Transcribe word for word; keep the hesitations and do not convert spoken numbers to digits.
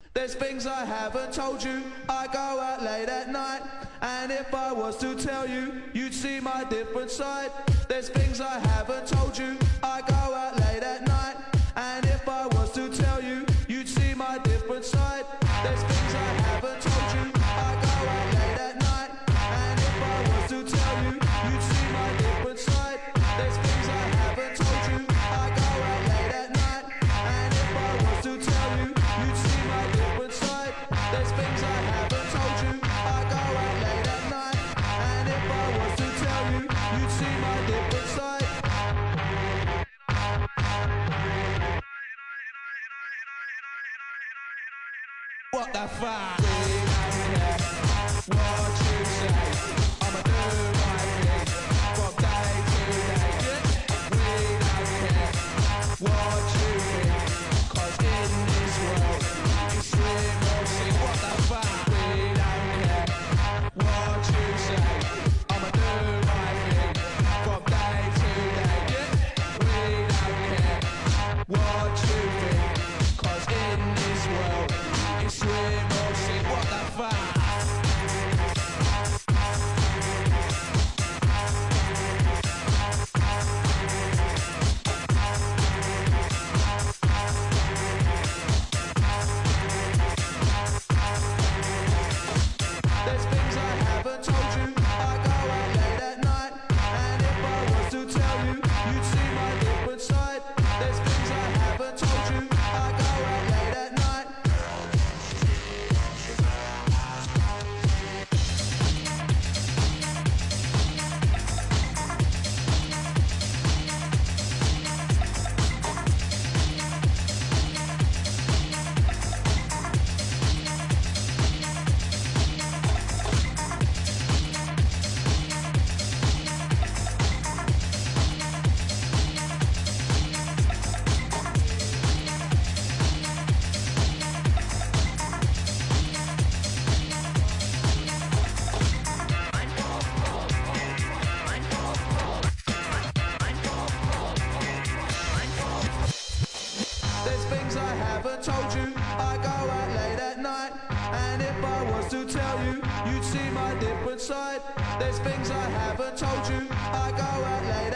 There's things I haven't told you. I go out late at night, and if I was to tell you, you'd see my different side. There's things I haven't told you. I go out late at night, and if I was to tell you, you'd see my different side. There's things I haven't told you. I go out late at night, and if I was to tell you, you'd see my different side. There's things I haven't told you. I go out late at night, and if I was to tell you, you'd see my different side. There's things I haven't told you. I go out late at night, and if I was to tell you, you'd see my different side. What the fuck? We don't care what you say. I'ma do my thing from day to day. We don't care what you think, 'cause in this world it's swim or sink. What the fuck? We don't care what you say. I'ma do my thing from day to day. We don't care what you think, 'cause in this world it's swim or sink. What the fuck? There's things I haven't told you. I go out late at night, and if I was to tell you, you'd see my different side. There's things I haven't told you. I go out late at night. There's things I haven't told you. I go out late at night, and if I was to tell you, you'd see my different side. There's things I haven't told you. I go out late